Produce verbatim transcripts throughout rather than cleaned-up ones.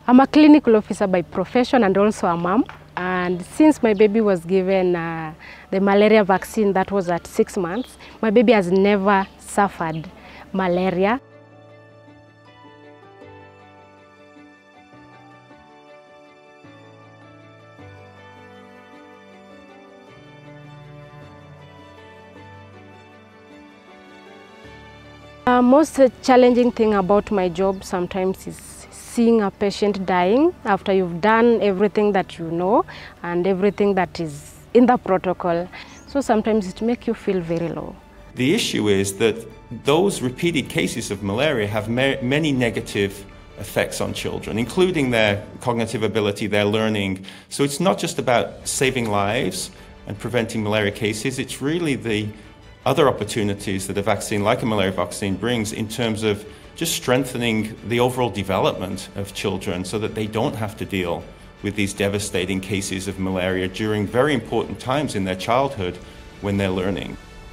I'm a clinical officer by profession and also a mom. And since my baby was given uh, the malaria vaccine, that was at six months, my baby has never suffered malaria. Uh, most uh, challenging thing about my job sometimes is seeing a patient dying after you've done everything that you know and everything that is in the protocol. So sometimes it makes you feel very low. The issue is that those repeated cases of malaria have ma many negative effects on children, including their cognitive ability, their learning. So it's not just about saving lives and preventing malaria cases, it's really the other opportunities that a vaccine like a malaria vaccine brings in terms of just strengthening the overall development of children so that they don't have to deal with these devastating cases of malaria during very important times in their childhood when they're learning.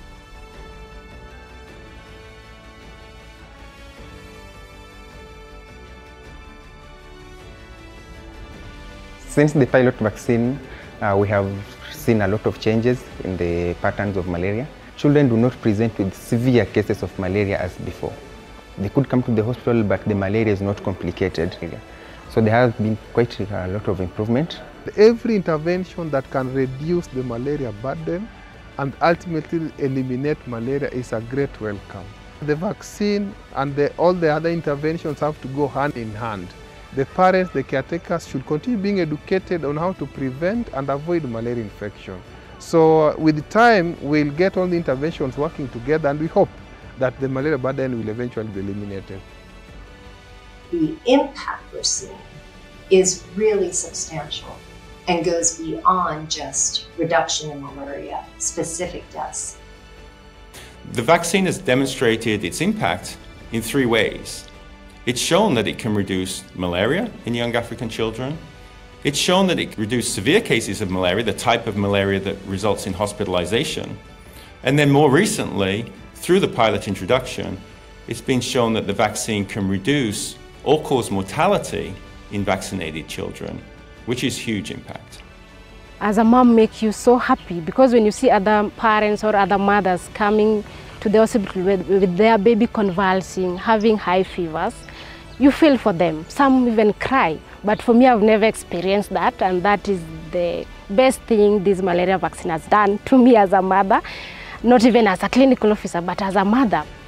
Since the pilot vaccine, uh, we have seen a lot of changes in the patterns of malaria. Children do not present with severe cases of malaria as before. They could come to the hospital, but the malaria is not complicated. So there has been quite a lot of improvement. Every intervention that can reduce the malaria burden and ultimately eliminate malaria is a great welcome. The vaccine and the, all the other interventions have to go hand in hand. The parents, the caretakers should continue being educated on how to prevent and avoid malaria infection. So uh, with time, we'll get all the interventions working together, and we hope that the malaria burden will eventually be eliminated. The impact we're seeing is really substantial and goes beyond just reduction in malaria, specific deaths. The vaccine has demonstrated its impact in three ways. It's shown that it can reduce malaria in young African children. It's shown that it can reduce severe cases of malaria, the type of malaria that results in hospitalization. And then more recently, through the pilot introduction, it's been shown that the vaccine can reduce all-cause mortality in vaccinated children, which is huge impact. As a mom, makes you so happy because when you see other parents or other mothers coming to the hospital with, with their baby convulsing, having high fevers, you feel for them. Some even cry. But for me, I've never experienced that, and that is the best thing this malaria vaccine has done to me as a mother, not even as a clinical officer, but as a mother.